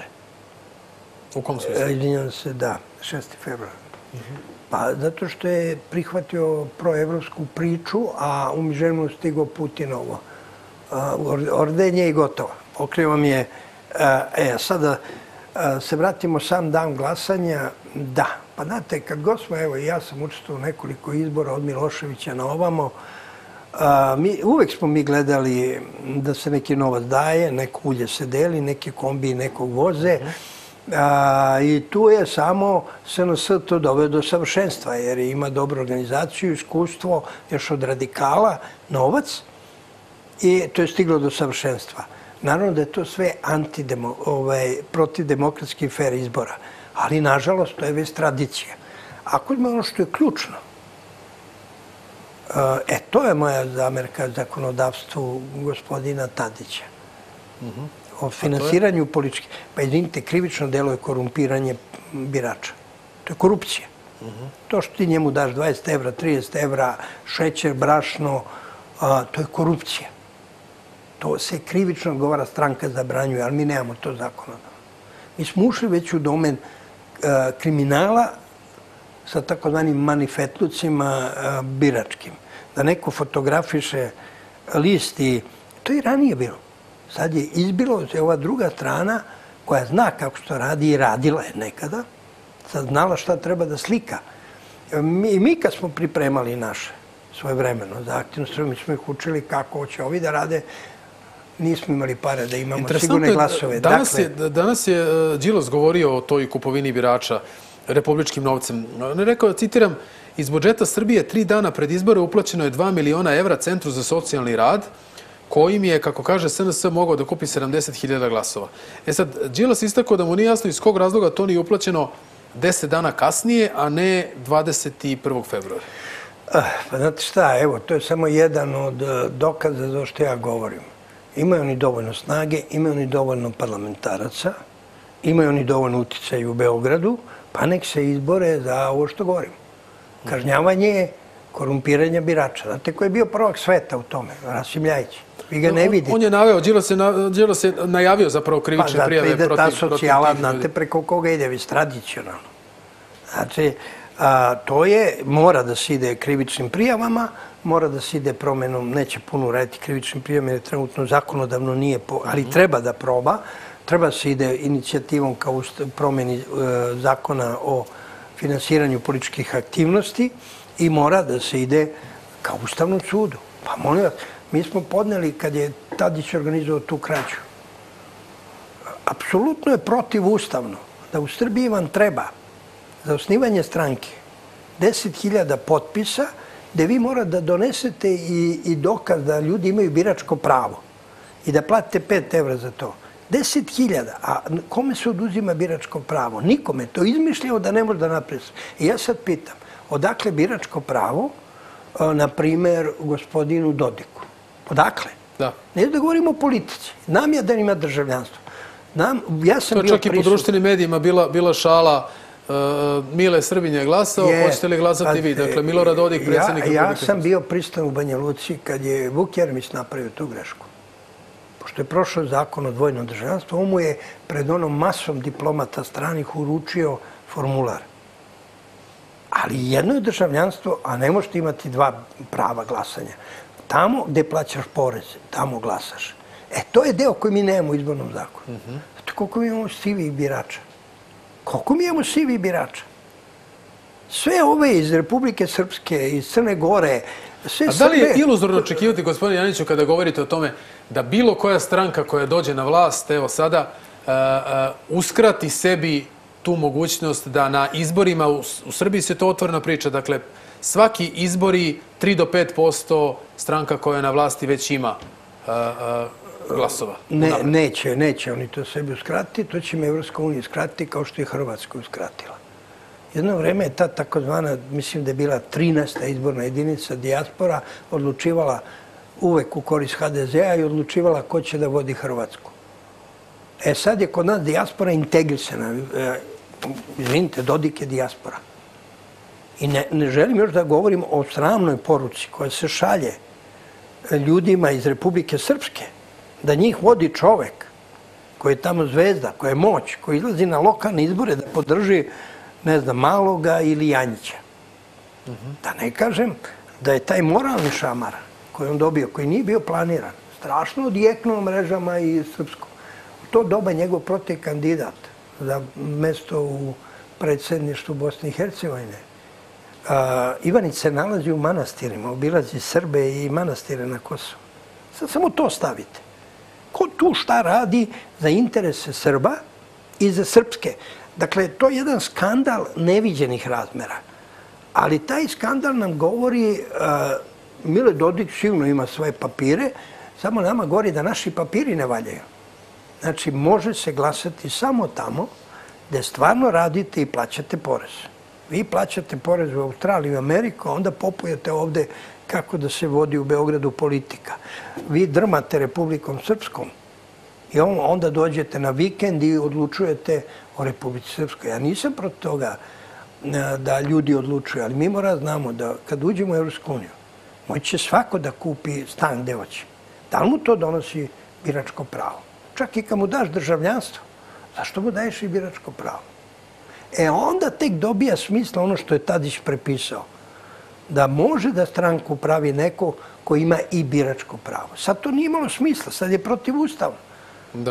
U kom smislu? Izvinjam se, da, šesti februar. Pa zato što je prihvatio proevropsku priču, a u međuvremenu stigao Putinovo ordenje i gotovo. Pokrio vam je... E, sada se vratimo sam dan glasanja. Da, pa znate, kad god smo, evo i ja sam učestvovao u nekoliko izbora od Miloševića na ovamo, mi, uvek smo mi gledali da se neki novac daje, neko ulje se deli, neke kombije nekog voze. A, I tu je samo S N S to doveo do savršenstva, jer ima dobru organizaciju, iskustvo, još od radikala, novac, i to je stiglo do savršenstva. Naravno da je to sve antidemo, ovaj, protivdemokratski fair izbora, ali nažalost to je već tradicija. Ako ima ono što je ključno, e, to je moja zamerka zakonodavstvu gospodina Tadića. Mhm. O finansiranju političke. Pa izvinite, krivično delo je korumpiranje birača. To je korupcija. To što ti njemu daš dvadeset evra, trideset evra, šećer, brašno, to je korupcija. To se krivično odgovara, stranka zabranjuje, ali mi nemamo to zakonodavno. Mi smo ušli već u domen kriminala sa takozvanim manifetlucima biračkim. Da neko fotografiše list i to je i ranije bilo. Sad je izbilo se ova druga strana koja zna kako se to radi i radila je nekada. Sad znala šta treba da slika. Mi, mi kad smo pripremali naše svoje vremeno za aktivnu Srbiju, mi smo ih učili kako hoće ovi da rade. Nismo imali pare da imamo sigurne glasove. Danas je, danas je Đilas govorio o toj kupovini birača republičkim novcem. On je rekao, citiram, iz budžeta Srbije tri dana pred izbore uplaćeno je dva miliona evra Centru za socijalni rad, kojim je, kako kaže S N S, mogao da kupi sedamdeset hiljada glasova. E sad, Đilas istakao da mu nije jasno iz kog razloga to nije uplaćeno deset dana kasnije, a ne dvadeset prvog februara. Pa znate šta, evo, to je samo jedan od dokaza za što ja govorim. Imaju oni dovoljno snage, imaju oni dovoljno parlamentaraca, imaju oni dovoljno uticaja u Beogradu, pa nek se izbore za ovo što govorim. Kažnjavanje, korumpiranje birača. Znate ko je bio prvak sveta u tome? Rasim Ljajić. Vi ga ne vidite. On je naveo, Đilas je najavio zapravo krivične prijave protiv... Pa zato ide ta socijala, znate preko koga ide, već tradicionalno. Znači, to je, mora da se ide krivičnim prijavama, mora da se ide promenom, neće puno raditi krivičnim prijavama, jer trenutno zakonodavno nije, ali treba da proba, treba da se ide inicijativom kao promeni zakona o finansiranju političkih aktivnosti i mora da se ide kao Ustavnom sudu. Pa molim vas, mi smo podneli, kad je Tadić organizovao tu krađu, apsolutno je protivustavno da u Srbiji vam treba za osnivanje stranke deset hiljada potpisa, gde vi morate da donesete i, i dokaz da ljudi imaju biračko pravo i da platite pet evra za to. deset hiljada, a kome se oduzima biračko pravo? Nikome. To je izmišljeno da ne može da napravi. I ja sad pitam, odakle biračko pravo, na primer, gospodinu Dodiku? Odakle? Da. Ne da govorimo o politici. Nam je da ima državljanstvo. Nam, ja sam to je čak i po društvenim medijima bila, bila šala uh, Mile Srbin je glasao, je, hoćete li glasati vi? Dakle, Milorad Dodik, predsjednik ja, ja sam bio pristan u Banja Luci kad je Vuk Jeremić napravio tu grešku. Pošto je prošao zakon o dvojnom državljanstvu, on mu je pred onom masom diplomata stranih uručio formular. A Ali jedno je državljanstvo, a ne možete imati dva prava glasanja. Tamo gde plaćaš porez, tamo glasaš. E, to je deo koji mi nemamo u izbornom zakonu. Znate koliko mi imamo sivih birača? Koliko mi imamo sivih birača? Sve ove iz Republike Srpske, iz Crne Gore, sve A da li je iluzorno očekivati, gospodine Janjiću, kada govorite o tome da bilo koja stranka koja dođe na vlast, evo sada, uskrati sebi tu mogućnost da na izborima, u Srbiji se to otvorena priča, dakle, svaki izbori tri do pet posto stranka koja je na vlasti već ima glasova? Ne, neće, neće oni to sebi uskratiti, to će im Evropska unija uskratiti kao što je Hrvatska uskratila. Jedno vreme je ta takozvana, mislim da je bila trinaesta izborna jedinica, dijaspora, odlučivala uvek u korist ha de zea i odlučivala ko će da vodi Hrvatsku. E sad je kod nas dijaspora integrisana. Izvinite, Dodik je dijaspora. I ne, ne želim još da govorim o sramnoj poruci koja se šalje ljudima iz Republike Srpske, da njih vodi čovek koji je tamo zvezda, koja je moć, koji izlazi na lokalne izbore da podrži, ne znam, Maloga ili Janjića. Da ne kažem da je taj moralni šamar koji on dobio, koji nije bio planiran, strašno odjeknuo mrežama i srpskom. U to doba njegov protiv kandidat za mesto u predsjedništvu Bosne i Hercegovine. Ivanić se nalazi u manastirima, obilazi Srbe i manastire na Kosovu. Sad samo to stavite. Ko tu šta radi za interese Srba i za srpske? Dakle, to je jedan skandal neviđenih razmera. Ali taj skandal nam govori, Mile Dodik silno ima svoje papire, samo nama govori da naši papiri ne valjaju. Znači, može se glasati samo tamo gde stvarno radite i plaćate porez. Vi plaćate porez u Australiji i Ameriku, a onda popujete ovde kako da se vodi u Beogradu politika. Vi drmate Republikom Srpskom i onda dođete na vikend i odlučujete o Republici Srpskoj. Ja nisam protiv toga da ljudi odlučuju, ali mi mora znamo da kad uđemo u Evropsku uniju, moće svako da kupi stan gde hoće. Da li mu to donosi biračko pravo? Čak i kad mu daš državljanstvo, zašto mu daješ i biračko pravo? E onda tek dobija smisla ono što je Tadić prepisao. Da može da stranku pravi neko ko ima i biračko pravo. Sad to nije imalo smisla, sad je protivustavno. Da.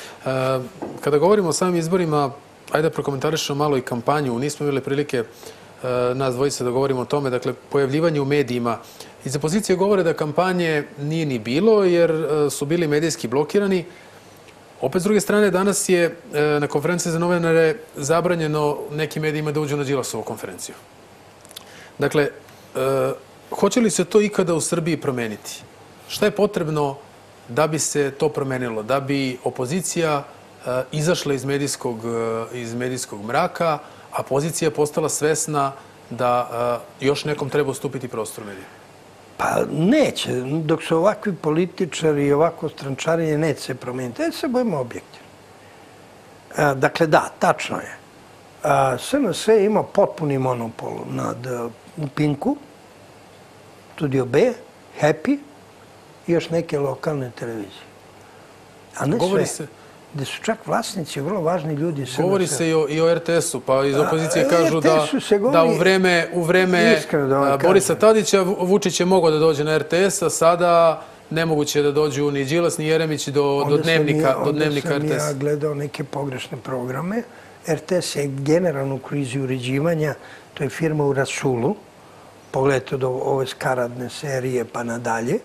Kada govorimo o samim izborima, ajde da prokomentarišemo malo i kampanju. Nismo imali prilike nas dvojice da govorimo o tome. Dakle, pojavljivanje u medijima. Iz opozicije govore da kampanje nije ni bilo jer su bili medijski blokirani. Opet, s druge strane, danas je na konferenciji za novinare zabranjeno nekim medijima da uđu na Đilasovu konferenciju. Dakle, hoće li se to ikada u Srbiji promeniti? Šta je potrebno da bi se to promenilo? Da bi opozicija izašla iz medijskog, iz medijskog mraka, a pozicija postala svesna da još nekom treba ustupiti prostor medijima? Pa neće. Dok su ovakvi političari i ovako strančarenje, neće se promeniti. Ja se bojimo objektivno. Dakle, da, tačno je. S N S ima potpuni monopol nad Pinku, Studio B, Happy i još neke lokalne televizije. A ne sve. Gde su čak vlasnici, vrlo važni ljudi. Govori se i o er te esu, pa iz opozicije kažu da u vreme Borisa Tadića Vučić je mogao da dođe na er te es, a sada nemoguće je da dođu ni Đilas, ni Jeremić do dnevnika er te esa. Onda sam ja gledao neke pogrešne programe. er te es je generalno u krizi uređivanja, to je firma u Rasulu. Pogledajte od ove skaradne serije pa nadalje.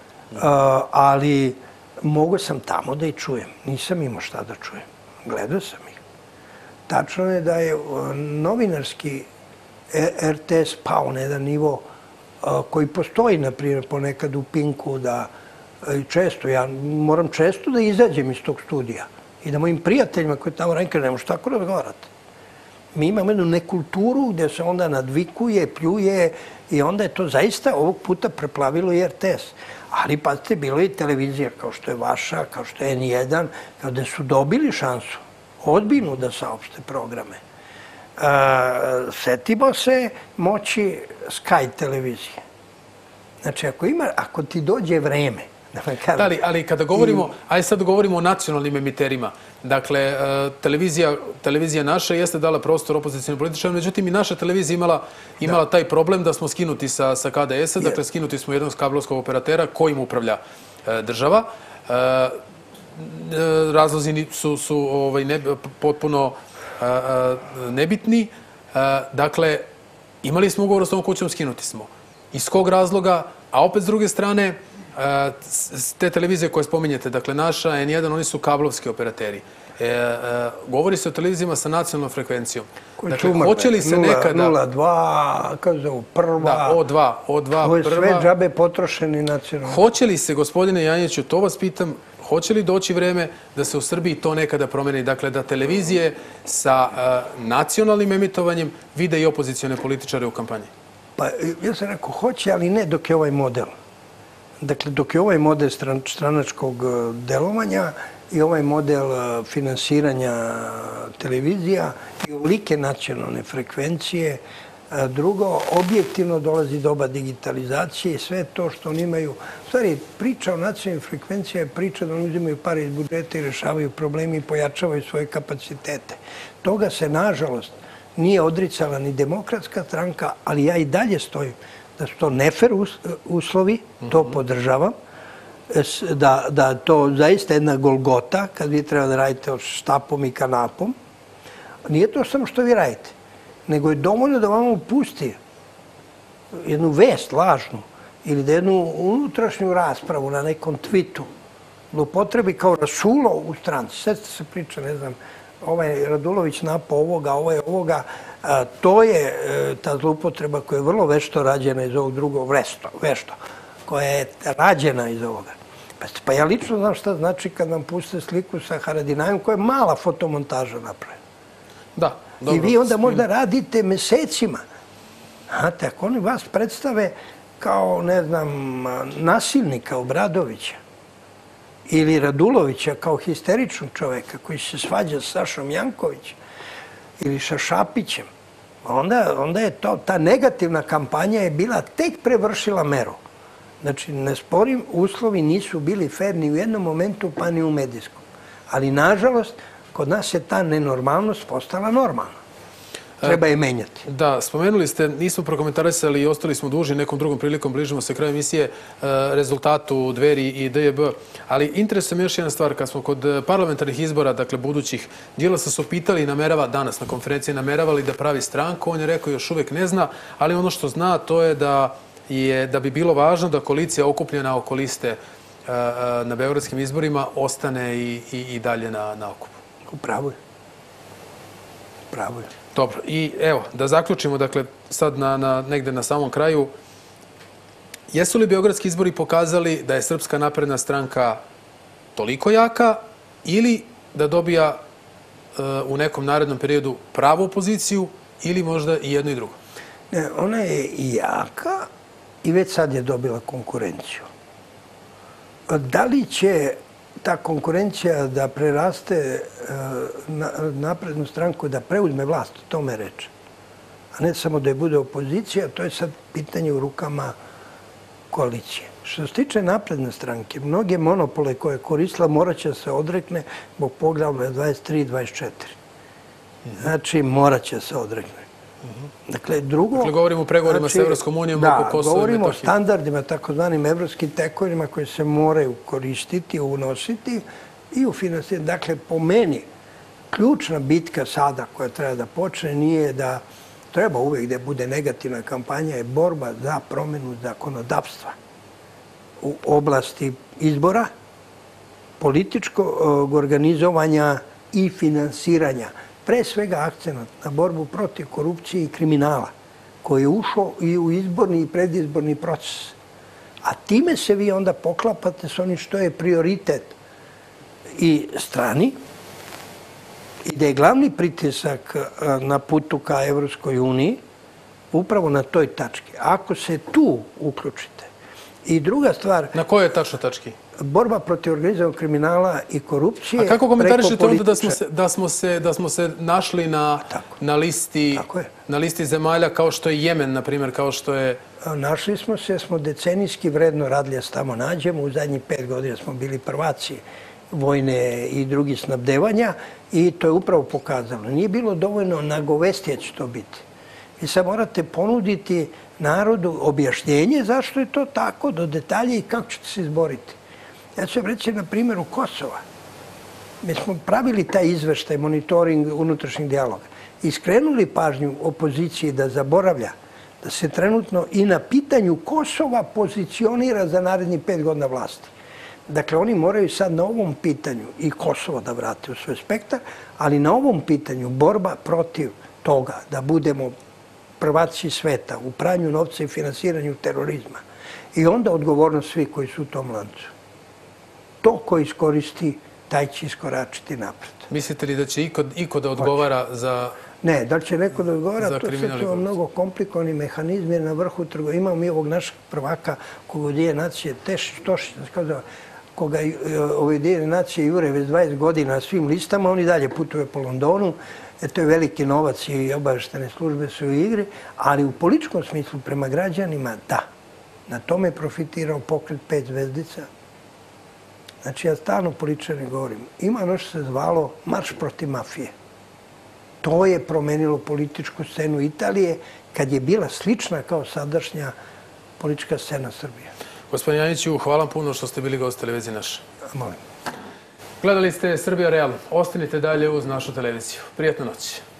Ali mogo sam tamo da ih čujem. Nisam imao šta da čujem. Gledao sam ih. Tačno je da je novinarski er te es pao na jedan nivo koji postoji, na primjer, ponekad u Pinku, da često, ja moram često da izađem iz tog studija i da mojim prijateljima koji tamo radim, ne možete tako razgovarati. Mi imamo jednu nekulturu gdje se onda nadvikuje, pljuje i onda je to zaista ovog puta preplavilo i er te es. Ali, pazite, bilo je i televizija kao što je vaša, kao što je en jedan, gde su dobili šansu, odbinu da saopšte programe. Setimo se moći Sky televizije. Znači, ako ti dođe vreme Da, ali kada govorimo, aj sad govorimo o nacionalnim emiterima. Dakle, televizija, televizija naša jeste dala prostor opozicijnim političarima, međutim i naša televizija imala, imala taj problem da smo skinuti sa, sa K D S-a, dakle skinuti smo jednog kablovskog operatera kojim upravlja država. Razlozi su, su ovaj, ne, potpuno nebitni. Dakle, imali smo ugovor s tom kućom, skinuti smo. Iz kog razloga? A opet s druge strane, te televizije koje spominjete, dakle naša N jedan, oni su kablovski operateri. E, e, govori se o televizijama sa nacionalnom frekvencijom. Dakle, hoće li se nekada... nula dva, kako zove, prva... Da, O dva, O dva, ovo je prva... sve džabe potrošeni nacionalno. Hoće li se, gospodine Janjiću, to vas pitam, hoće li doći vreme da se u Srbiji to nekada promeni? Dakle, da televizije sa uh, nacionalnim emitovanjem vide i opozicione političare u kampanji? Pa, ja sam rekao, hoće, ali ne dok je ovaj model. Dakle, dok je ovaj model stranačkog delovanja i ovaj model finansiranja televizija i ovolike nacionalne frekvencije, drugo, objektivno dolazi doba digitalizacije i sve to što oni imaju. U stvari, priča o nacionalnim frekvencijama je priča da oni uzimaju pare iz budžeta i rešavaju problemi i pojačavaju svoje kapacitete. Toga se, nažalost, nije odricala ni Demokratska stranka, ali ja i dalje stojim da su to nefer uslovi, to podržavam, da, da to zaista jedna golgota kad vi treba da radite štapom i kanapom. Nije to samo što vi radite, nego je dovoljno da vam pusti jednu vest lažnu ili da jednu unutrašnju raspravu na nekom twitu da upotrebi kao rasulo u stranci. Sve se priča, ne znam, ovaj Radulović napao ovoga, ovo je ovoga. To je ta zloupotreba koja je vrlo vešto rađena iz ovog drugog, vešto, vešto, koja je rađena iz ovoga. Pa ja lično znam šta znači kad nam puste sliku sa Haradinajom koja je mala fotomontaža napravljena. Da, dobro. I vi onda možda radite mesecima. Znate, ako oni vas predstave kao, ne znam, nasilnika Obradovića ili Radulovića kao histeričnog čoveka koji se svađa sa Sašom Jankovićem ili sa Šapićem, onda, onda je to, ta negativna kampanja je bila tek prevršila meru. Znači, ne sporim, uslovi nisu bili fair ni u jednom momentu, pa ni u medijskom. Ali, nažalost, kod nas je ta nenormalnost postala normalna. Treba je menjati. Da, spomenuli ste, nismo prokomentarisali i ostali smo duži nekom drugom prilikom, bližimo se kraju emisije, rezultatu Dveri i D J B. Ali interesuje me još jedna stvar, kad smo kod parlamentarnih izbora, dakle budućih, Đilasa su pitali i namerava danas na konferenciji, nameravali da pravi stranku, on je rekao još uvek ne zna, ali ono što zna to je da je da bi bilo važno da koalicija okupljena oko liste na beogradskim izborima ostane i, i, i dalje na, na okupu. Upravo je. Upravo je. Dobro, i evo, da zaključimo, dakle, sad na, na, negde na samom kraju. Jesu li beogradski izbori pokazali da je Srpska napredna stranka toliko jaka ili da dobija uh, u nekom narednom periodu pravu opoziciju ili možda i jedno i drugo? Ne, ona je i jaka i već sad je dobila konkurenciju. Da li će ta konkurencija da preraste naprednu stranku, da preuzme vlast, o tome reče. A ne samo da je bude opozicija, to je sad pitanje u rukama koalicije. Što se tiče napredne stranke, mnoge monopole koje je koristila morat će se odrekne zbog poglavlja dvadeset tri i dvadeset četiri. Znači, morat će se odrekne. Dakle, drugo... Dakle, govorimo o pregovorima sa Evropskom unijom oko Kosova i Metohije. Da, govorimo o standardima, takozvanim evropskim tekovinama koje se moraju koristiti, unositi i u finansiranju. Dakle, po meni, ključna bitka sada koja treba da počne nije da treba uvijek da bude negativna kampanja, je borba za promjenu zakonodavstva u oblasti izbora, političkog organizovanja i finansiranja. Pre svega akcenat na borbu protiv korupcije i kriminala koji je ušao i u izborni i predizborni proces. A time se vi onda poklapate s onim što je prioritet i strani i da je glavni pritisak na putu ka Evropskoj uniji upravo na toj tački. Ako se tu uključite I druga stvar... Na kojoj tačno tački? Borba protiv organizovanog kriminala i korupcije... A kako komentarišete onda da smo se, da smo se, da smo se našli na, na, listi, na listi zemalja kao što je Jemen, na primjer, kao što je... Našli smo se, smo decenijski vredno radili da se tamo nađemo. U zadnjih pet godina smo bili prvaci vojne i drugi snabdevanja i to je upravo pokazalo. Nije bilo dovoljno nagovesti da će to biti. Vi sad morate ponuditi narodu objašnjenje zašto je to tako, do detalja i kako ćete se izboriti. Ja ću vam reći na primjeru Kosova. Mi smo pravili taj izveštaj, monitoring unutrašnjeg dijaloga i skrenuli pažnju opoziciji da zaboravlja da se trenutno i na pitanju Kosova pozicionira za narednih pet godina vlasti. Dakle, oni moraju sad na ovom pitanju i Kosovo da vrate u svoj spektar, ali na ovom pitanju borba protiv toga da budemo prvaci sveta u pranju novca i finansiranju terorizma i onda odgovornost svih koji su u tom lancu. To ko iskoristi, taj će iskoračiti napred. Mislite li da će iko, iko da odgovara za... Ne, da li će neko da odgovara, to sad su mnogo komplikovani mehanizmi na vrhu trgovine. Imamo mi ovog našeg prvaka koga Ujedinjene nacije Tešić Tošić, koga Ujedinjene nacije jure već dvadeset godina na svim listama, on i dalje putuje po Londonu. E, to je veliki novac i obaveštene službe su u igri, ali u političkom smislu prema građanima da. Na tome je profitirao pokret pet zvezdica. Znači, ja stalno političarima govorim, ima ono što se zvalo Marš protiv mafije. To je promenilo političku scenu Italije kad je bila slična kao sadašnja politička scena Srbije. Gospodin Janjiću, hvala vam puno što ste bili gost televizije naše. Molim. Gledali ste Srbija Real. Ostanite dalje uz našu televiziju. Prijatnu noć.